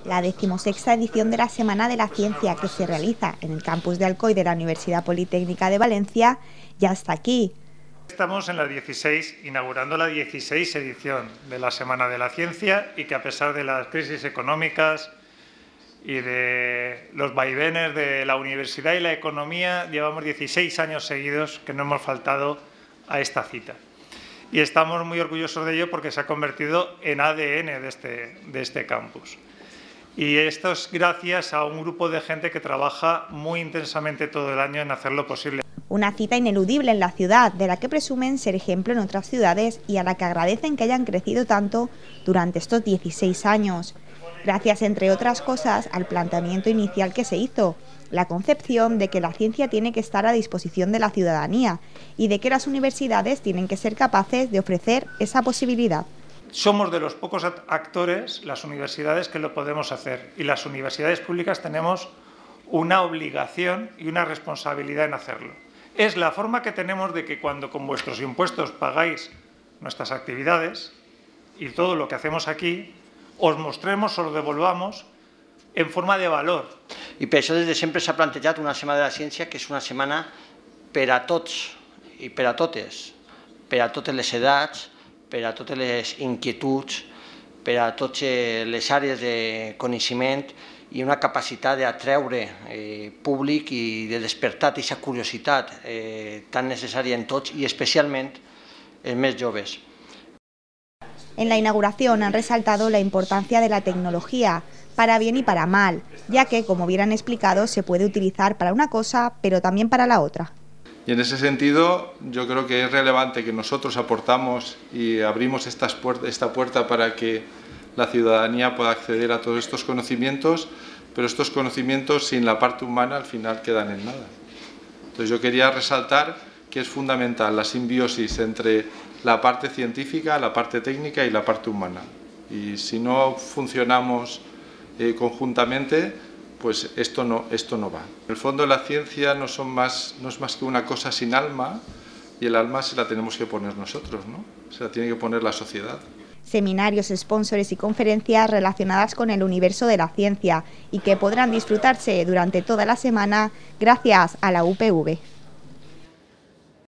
La 16ª edición de la Semana de la Ciencia, que se realiza en el campus de Alcoy de la Universidad Politécnica de Valencia, ya está aquí. Estamos en la 16, inaugurando la 16 edición de la Semana de la Ciencia, y que a pesar de las crisis económicas y de los vaivenes de la universidad y la economía, llevamos 16 años seguidos que no hemos faltado a esta cita. Y estamos muy orgullosos de ello porque se ha convertido en ADN de este campus. Y esto es gracias a un grupo de gente que trabaja muy intensamente todo el año en hacerlo posible. Una cita ineludible en la ciudad, de la que presumen ser ejemplo en otras ciudades y a la que agradecen que hayan crecido tanto durante estos 16 años. Gracias, entre otras cosas, al planteamiento inicial que se hizo, la concepción de que la ciencia tiene que estar a disposición de la ciudadanía y de que las universidades tienen que ser capaces de ofrecer esa posibilidad. Somos de los pocos actores, las universidades, que lo podemos hacer, y las universidades públicas tenemos una obligación y una responsabilidad en hacerlo. Es la forma que tenemos de que cuando con vuestros impuestos pagáis nuestras actividades y todo lo que hacemos aquí, os mostremos o lo devolvamos en forma de valor. I per això des de sempre s'ha plantejat una Setmana de la Ciència que és una setmana per a tots i per a totes les edats, per a totes les inquietuds, per a totes les àrees de coneixement i una capacitat d'atreure públic i de despertar aquesta curiositat tan necessària en tots i especialment en més joves. En la inauguración han resaltado la importancia de la tecnología, para bien y para mal, ya que, como bien han explicado, se puede utilizar para una cosa, pero también para la otra. Y en ese sentido, yo creo que es relevante que nosotros aportamos y abrimos esta puerta para que la ciudadanía pueda acceder a todos estos conocimientos, pero estos conocimientos sin la parte humana al final quedan en nada. Entonces yo quería resaltar que es fundamental la simbiosis entre la parte científica, la parte técnica y la parte humana. Y si no funcionamos conjuntamente, pues esto no va. En el fondo la ciencia no es más que una cosa sin alma, y el alma se la tenemos que poner nosotros, ¿no? Se la tiene que poner la sociedad. Seminarios, sponsores y conferencias relacionadas con el universo de la ciencia y que podrán disfrutarse durante toda la semana gracias a la UPV.